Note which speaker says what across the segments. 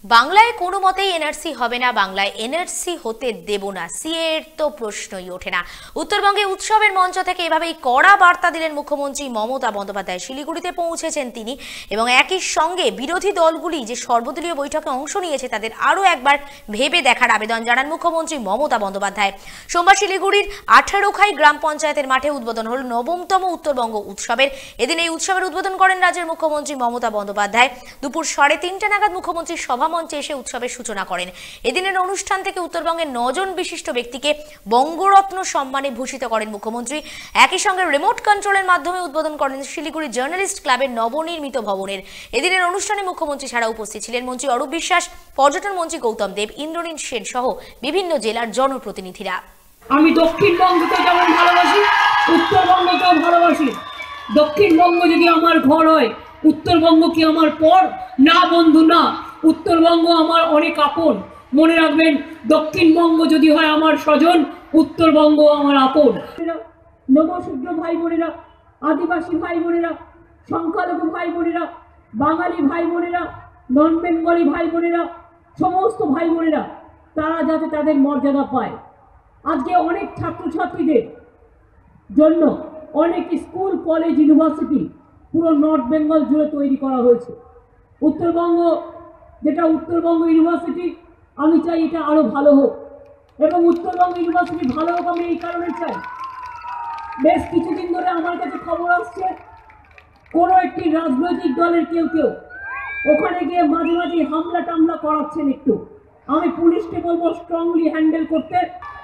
Speaker 1: বাংলায় কোনো মতেই এনআরসি হবে না, বাংলায় এনআরসি হতে দেব না, সিএর তো প্রশ্নই ওঠে না। উত্তরবঙ্গে উৎসবের মঞ্চ থেকে এভাবেই কড়া বার্তা দিলেন মুখ্যমন্ত্রী মমতা বন্দ্যোপাধ্যায়। শিলিগুড়িতে পৌঁছেছেন তিনি এবং একই সঙ্গে বিরোধী দলগুলি যে সর্বদলীয় বৈঠকে অংশ নিয়েছে তাদের আরও একবার ভেবে দেখার আবেদন জানান মুখ্যমন্ত্রী মমতা বন্দ্যোপাধ্যায়। সোমবার শিলিগুড়ির 18খাই গ্রাম পঞ্চায়েতের মাঠে উদ্বোধন হল 9তম উত্তরবঙ্গ উৎসবের। এদিন এই উৎসবের উদ্বোধন করেন রাজ্যের মুখ্যমন্ত্রী মমতা বন্দ্যোপাধ্যায়। দুপুর 3:30 নাগাদ মুখ্যমন্ত্রী সভা মঞ্চে এসে উৎসবের সূচনা করেন। এদিনের অনুষ্ঠান থেকে উত্তরবঙ্গের 9 জন বিশিষ্ট ব্যক্তিকে বঙ্গরত্ন সম্মানে ভূষিত করেন মুখ্যমন্ত্রী। একই সঙ্গে রিমোট কন্ট্রোলের মাধ্যমে উদ্বোধন করেন শিলিগুড়ি জার্নালিস্ট ক্লাবের নবনির্মিত ভবনের। এদিনের অনুষ্ঠানে মুখ্যমন্ত্রী ছাড়া উপস্থিত ছিলেন মন্ত্রী অরূপ বিশ্বাস, পর্যটন মন্ত্রী গৌতম দেব, ইন্দ্রনীল সেন সহ বিভিন্ন জেলার জনপ্রতিনিধিরা।
Speaker 2: আমি দক্ষিণবঙ্গকে যেমন ভালোবাসি, উত্তরবঙ্গকেও ভালোবাসি। দক্ষিণবঙ্গ যদি আমার ঘর হয়, উত্তরবঙ্গ কি আমার পর? না বন্ধু, না। উত্তরবঙ্গ আমার অনেক আপন। মনে রাখবেন, দক্ষিণবঙ্গ যদি হয় আমার স্বজন, উত্তরবঙ্গ আমার আপন। নবশূদ্র ভাই বোনেরা, আদিবাসী ভাই বোনেরা, সংখ্যালঘু ভাই বোনেরা, বাঙালি ভাই বোনেরা, নন বেঙ্গলি ভাই বোনেরা, সমস্ত ভাই বোনেরা তারা যাতে তাদের মর্যাদা পায়। আজকে অনেক ছাত্রছাত্রীদের জন্য অনেক স্কুল, কলেজ, ইউনিভার্সিটি পুরো নর্থ বেঙ্গল জুড়ে তৈরি করা হয়েছে। উত্তরবঙ্গ, যেটা উত্তরবঙ্গ ইউনিভার্সিটি, আমি চাই এটা আরও ভালো হোক এবং উত্তরবঙ্গ ইউনিভার্সিটি ভালো হোক। আমি এই কারণে চাই, বেশ কিছুদিন ধরে আমার কাছে খবর আসছে কোনো একটি রাজনৈতিক দলের কেউ ওখানে গিয়ে মাঝে মাঝে হামলা টামলা করাচ্ছেন। একটু আমি পুলিশকে বলবো স্ট্রংলি হ্যান্ডেল করতে।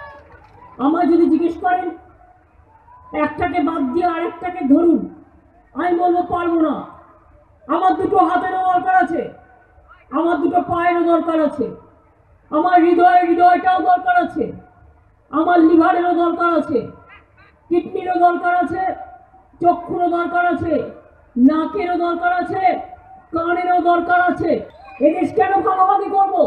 Speaker 2: আমার যদি জিজ্ঞেস করেন একটাকে বাদ দিয়ে আরেকটাকে ধরুন, আমি বলবো পারবো না। আমার দুটো হাতেরও দরকার আছে, আমার দুটো পায়েরও দরকার আছে, আমার হৃদয়টাও দরকার আছে, আমার লিভারেরও দরকার আছে, কিডনিরও দরকার আছে, চক্ষুরও দরকার আছে, নাকেরও দরকার আছে, কানেরও দরকার আছে। এদেশ কেন ভাগাভাগি করবো?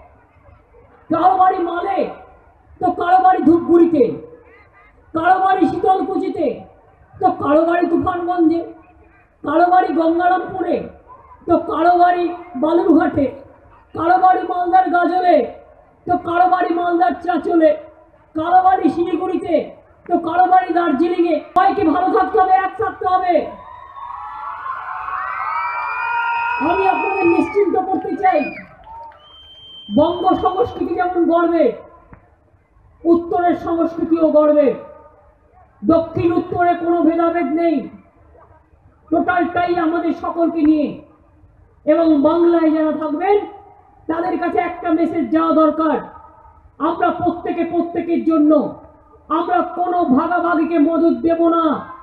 Speaker 2: কারো বাড়ি মালে তো কারো বাড়ি ধূপগুড়িতে, কারো বাড়ি শীতলকুচিতে তো কারো বাড়ি তুফানগঞ্জে, কারো বাড়ি গঙ্গারামপুরে তো কারো বাড়ি বালুরঘাটে, কারো বাড়ি মালদার গাজলে তো কারো বাড়ি মালদার চাঁচলে, কারো বাড়ি শিলিগুড়িতে তো কারো বাড়ি দার্জিলিংয়ে। সবাইকে ভালো থাকতে হবে, এক থাকতে হবে। আমি আপনাদের নিশ্চিন্ত করতে চাই, বঙ্গ সংস্কৃতি যেমন গর্বের, উত্তরের সংস্কৃতিও গর্বের। দক্ষিণ উত্তরে কোনো ভেদাভেদ নেই, টোটালটাই আমাদের সকলকে নিয়ে। এবং বাংলায় যারা থাকবেন তাদের কাছে একটা মেসেজ যাওয়া দরকার, আমরা প্রত্যেকের জন্য, আমরা কোনো ভাগাভাগিকে মদত দেব না।